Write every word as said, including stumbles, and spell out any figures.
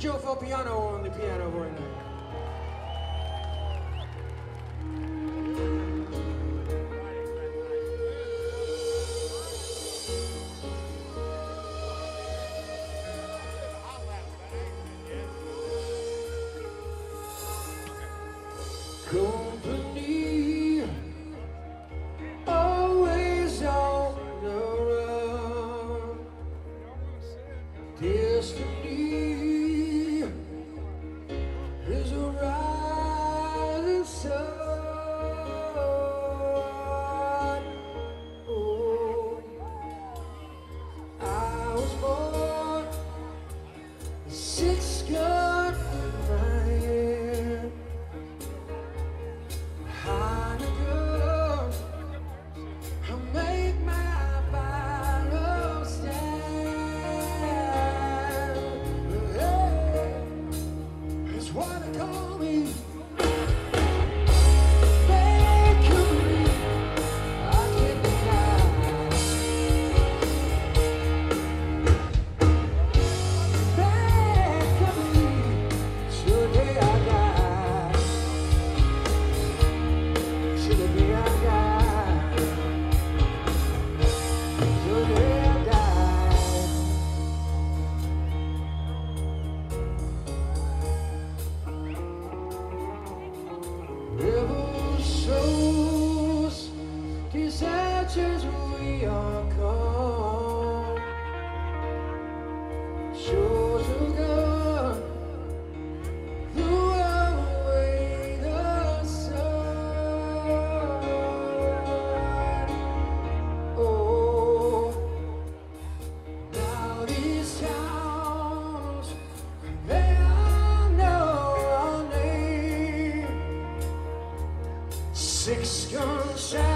Joe Felpiano on the piano right now. Company, always on the run. Destiny is a rising sun. Oh, I was born with six guns in my hand. I make my final stand. Hey, that's what they call me. Bakery, I can't deny. Bakery, till the day I die. Till the day I die. River shows these actions we are called. Shows of God blew away the sun. Oh, now these towns, they all know our name. Six guns.